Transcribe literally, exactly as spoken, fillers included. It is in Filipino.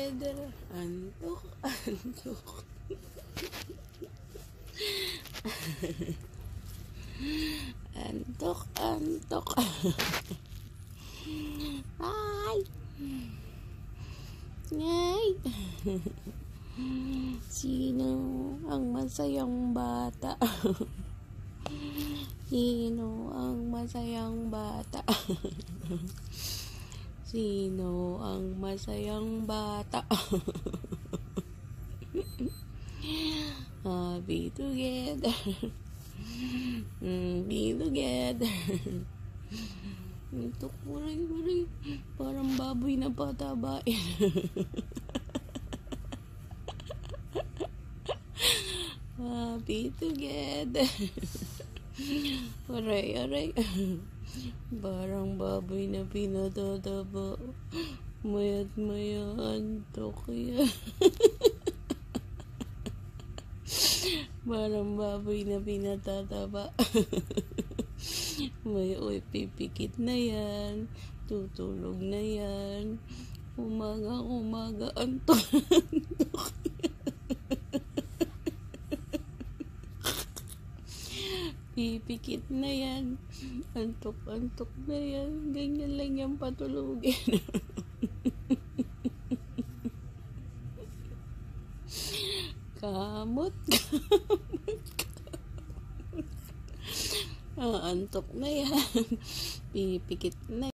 together. Antok, antok. Antok, antok. Ay! Ay! Sino ang masayang bata? Sino ang masayang bata? Sino ang masayang bata? Happy together. Be together. Ito, kuray, kuray. Parang baboy na patabain. Happy together. Aray, aray. Parang baboy na pinatataba. Maya't maya antok yan. Parang baboy na pinatataba. May oy, pipikit na yan. Tutulog na yan. Umaga, umaga, antok, antok. Pipikit na yan. Antok, antok na yan. Ganyan lang yan patulugin. Kamot, kamot, kamot. Ah, antok na yan. Pipikit na